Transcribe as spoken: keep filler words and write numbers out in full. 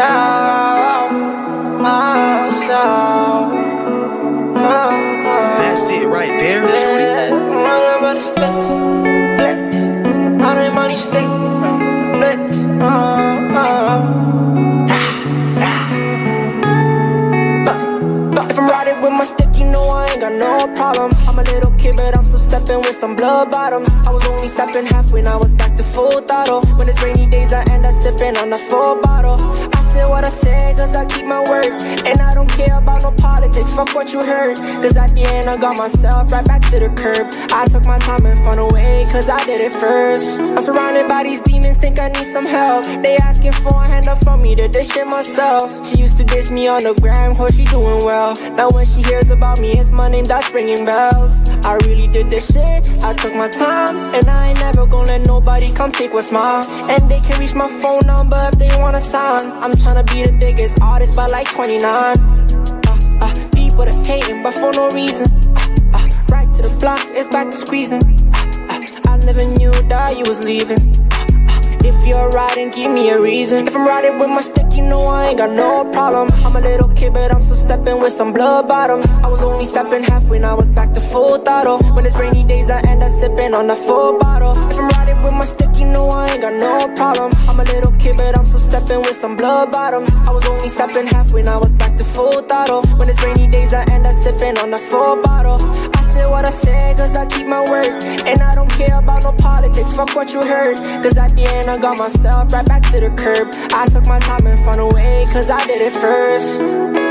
myself, myself. That's it right there, yeah. All about the sticks, flex. All them money stick, flex. Uh, uh. If I'm riding with my stick, you know I ain't got no problem. I'm a little kid, but I'm still stepping with some blood bottoms. I was only stepping half when I was back to full throttle. When it's rainy days, I end up sipping on a full bottle. I said what I said, cause I keep my word. And I don't care about no politics, fuck what you heard. Cause at the end I got myself right back to the curb. I took my time and found a way, cause I did it first. I'm surrounded by these demons, think I need some help. They asking for a hand up from me to dish it myself. She used to diss me on the gram, hope she doing well. Now when she hears about me, it's my name that's ringing bells. I really did this shit, I took my time. And I ain't never gonna let nobody come take what's mine. And they can reach my phone number if they wanna sign. I'm tryna be the biggest artist by like twenty-nine. uh, uh, People that hating but for no reason. uh, uh, Right to the block, it's back to squeezing. uh, uh, I never knew that you was leaving. If you're riding, give me a reason. If I'm riding with my stick, you know I ain't got no problem. I'm a little kid, but I'm still stepping with some blood bottoms. I was only stepping half when I was back to full throttle. When it's rainy days, I end up sipping on a full bottle. If I'm riding with my stick, you know I ain't got no problem. I'm a little kid, but I'm still stepping with some blood bottoms. I was only stepping half when I was back to full throttle. When it's rainy days, I end up sipping on a full bottle. I said what I said, cause I keep my word. And I don't care about no politics, fuck what you heard. Cause at the end I got myself right back to the curb. I took my time and found a way, cause I did it first.